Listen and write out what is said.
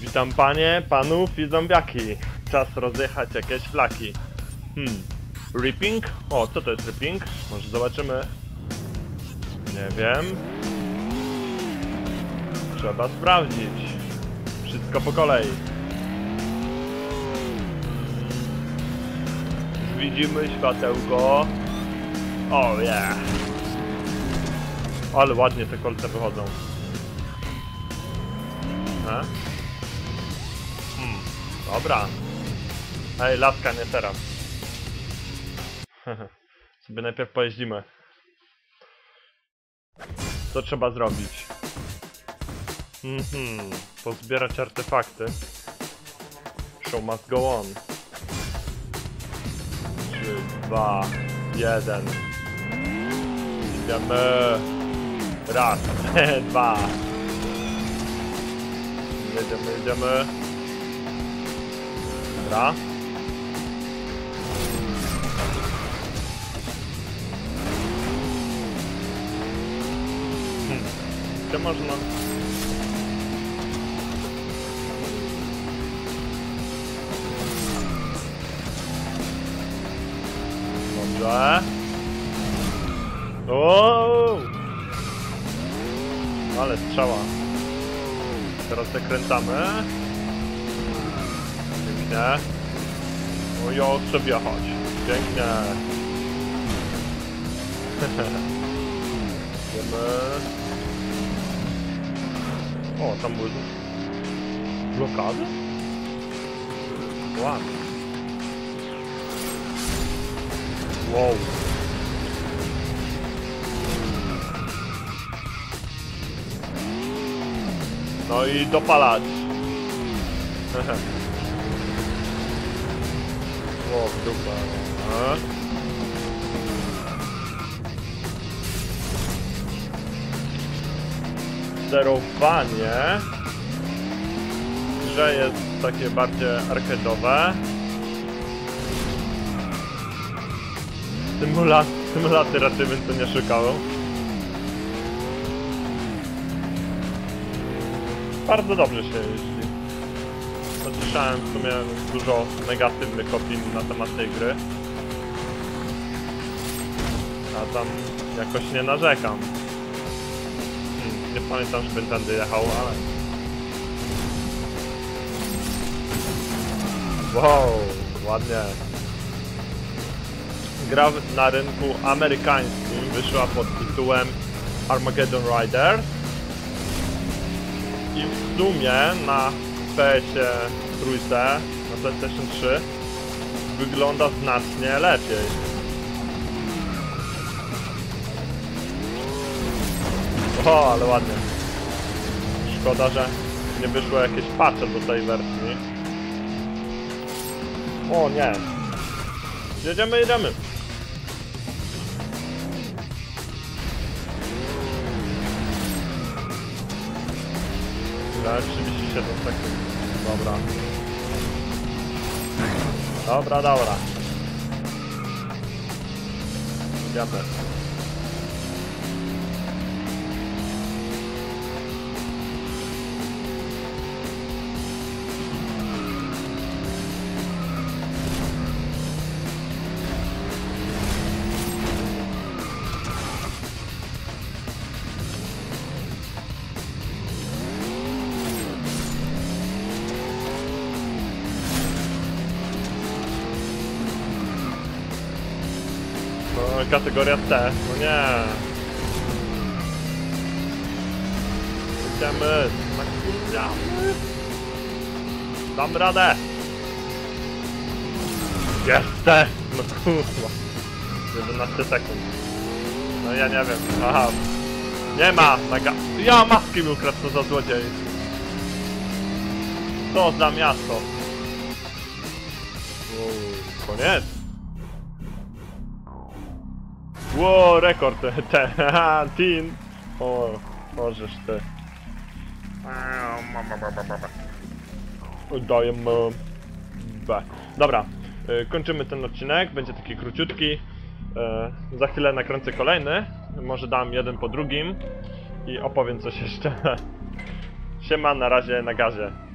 Witam panie, panów i zombiaki. Czas rozjechać jakieś flaki. Ripping? O, co to jest ripping? Może zobaczymy. Nie wiem. Trzeba sprawdzić. Wszystko po kolei. Widzimy światełko. Oh yeah. Ale ładnie te kolce wychodzą. Dobra. Ej, laska, nie teraz. Sobie najpierw pojeździmy. Co trzeba zrobić? Pozbierać artefakty. Show must go on. 3, 2, 1. Idziemy. Raz, dwa. Jedziemy. Dobra. Gdzie można? Dobrze. O! Ale strzała. Teraz zakręcamy. Pięknie. O, jo, sobie chodź. Pięknie. Idziemy. O, tam były blokady? Ładnie. Wow. No i dopalać. O, w dupę. Sterowanie że jest takie bardziej arcade'owe. Symulaty raczej bym to nie szukało. Bardzo dobrze się jeździ. Słyszałem w sumie dużo negatywnych opinii na temat tej gry. A tam jakoś nie narzekam. Nie pamiętam, żebym tędy jechał, ale... Wow, ładnie. Gra na rynku amerykańskim wyszła pod tytułem Armageddon Riders. I w sumie na PS-ie trójce, na PlayStation 3 wygląda znacznie lepiej. O, ale ładnie. Szkoda, że nie wyszło jakieś patche do tej wersji. O nie. Jedziemy. Ile? 37 sekund. Dobra. Jedziemy. Kategoria T, no nie. Idziemy, nakurwiamy. Dam radę. Jestem! No kurwa. 11 sekund. No ja nie wiem, aha. Nie ma! Ja maski mi ukradł, co za złodziej. Co za miasto. Koniec. Ło, rekord, teen. O, możesz ty. Daję B. Dobra, kończymy ten odcinek, będzie taki króciutki. Za chwilę nakręcę kolejny, może dam jeden po drugim i opowiem coś jeszcze. Siema, na razie na gazie.